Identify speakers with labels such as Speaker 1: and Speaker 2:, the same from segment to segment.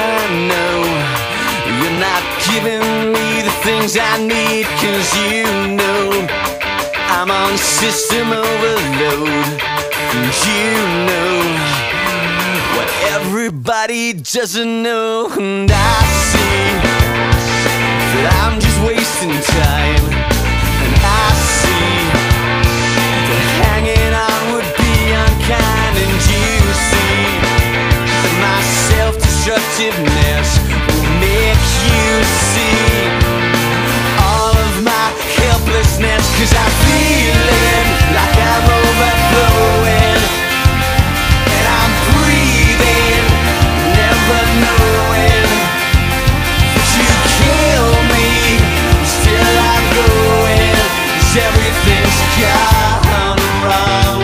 Speaker 1: know you're not giving me the things I need, 'cause you know I'm on system overload. And you know what everybody doesn't know. And I see that I'm just wasting time. And I see that hanging on would be unkind. And you see that my self-destructiveness will make you see all of my helplessness. 'Cause I'm feeling like I'm overflowing, and I'm breathing, never knowing that you kill me. Still I'm going, 'cause everything's gone wrong.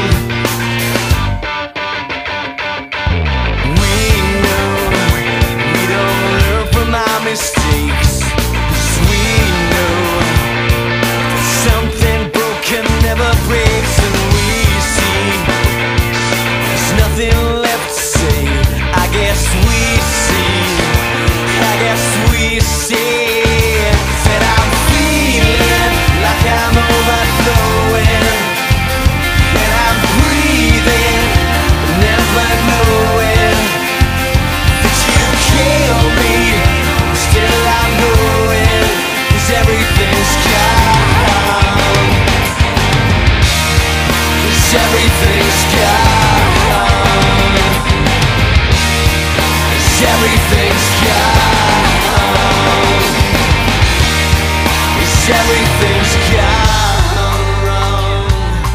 Speaker 1: We know we don't learn from our mistakes, 'cause we know that something broken never breaks. And we see there's nothing left to say. I guess we see that I'm feeling like I'm overflowing, and I'm breathing, never knowing that you kill me. Still I'm going, 'cause everything's gone. 'Cause everything's gone. 'Cause everything's gone. 'Cause everything's gone wrong.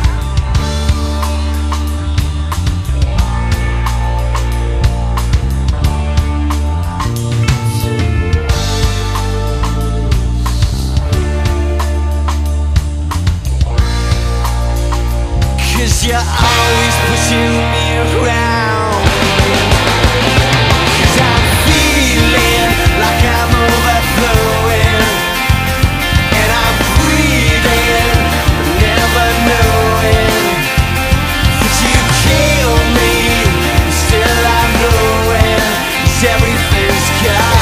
Speaker 1: Cause you're always pushing me around. 'Cause I'm feeling like I'm overflowing, and I'm breathing, never knowing that you kill me. Still I'm knowing 'cause everything's gone.